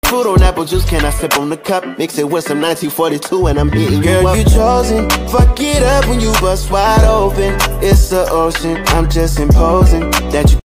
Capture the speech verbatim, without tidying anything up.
Fruit on apple juice, can I sip on the cup? Mix it with some nineteen forty-two and I'm hitting you up. Girl, you chosen. Fuck it up when you bust wide open. It's the ocean, I'm just imposing that you